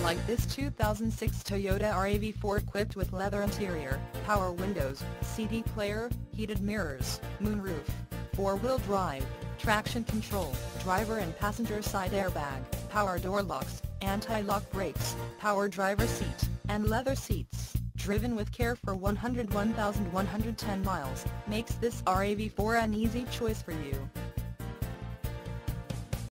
like this 2006 Toyota RAV4 equipped with leather interior, power windows, CD player, heated mirrors, moonroof, 4-wheel drive, traction control, driver and passenger side airbag, power door locks, anti-lock brakes, power driver seat, and leather seats, driven with care for 101,110 miles, makes this RAV4 an easy choice for you.